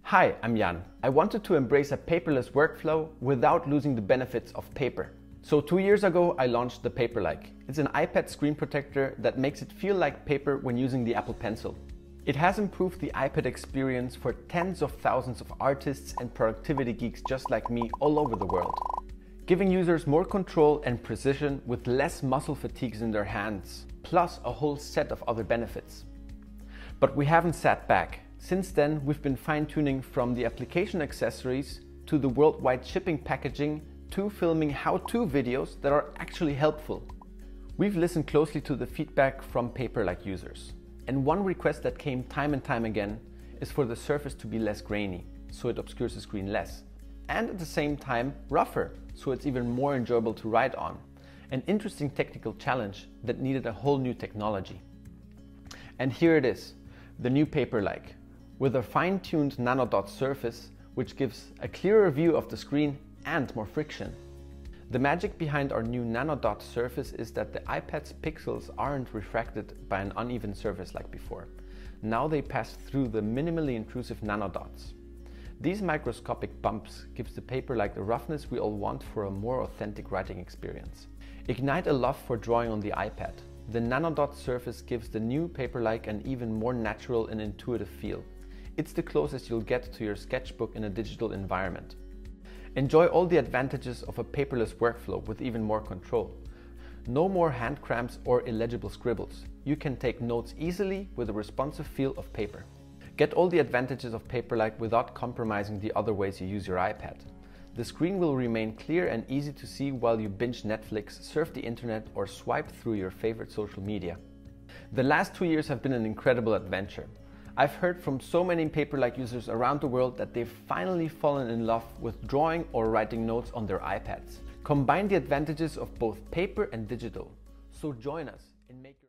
Hi, I'm Jan. I wanted to embrace a paperless workflow without losing the benefits of paper. So 2 years ago, I launched the Paperlike. It's an iPad screen protector that makes it feel like paper when using the Apple Pencil. It has improved the iPad experience for tens of thousands of artists and productivity geeks just like me all over the world, giving users more control and precision with less muscle fatigues in their hands, plus a whole set of other benefits. But we haven't sat back. Since then, we've been fine-tuning from the application accessories to the worldwide shipping packaging to filming how-to videos that are actually helpful. We've listened closely to the feedback from Paperlike users. And one request that came time and time again is for the surface to be less grainy, so it obscures the screen less. And at the same time, rougher, so it's even more enjoyable to write on. An interesting technical challenge that needed a whole new technology. And here it is, the new Paperlike, with a fine-tuned Nanodot surface, which gives a clearer view of the screen and more friction. The magic behind our new Nanodot surface is that the iPad's pixels aren't refracted by an uneven surface like before. Now they pass through the minimally intrusive nanodots. These microscopic bumps gives the Paperlike the roughness we all want for a more authentic writing experience. Ignite a love for drawing on the iPad. The Nanodot surface gives the new Paperlike an even more natural and intuitive feel. It's the closest you'll get to your sketchbook in a digital environment. Enjoy all the advantages of a paperless workflow with even more control. No more hand cramps or illegible scribbles. You can take notes easily with a responsive feel of paper. Get all the advantages of Paperlike without compromising the other ways you use your iPad. The screen will remain clear and easy to see while you binge Netflix, surf the internet, or swipe through your favorite social media. The last 2 years have been an incredible adventure. I've heard from so many Paperlike users around the world that they've finally fallen in love with drawing or writing notes on their iPads. Combine the advantages of both paper and digital. So join us and make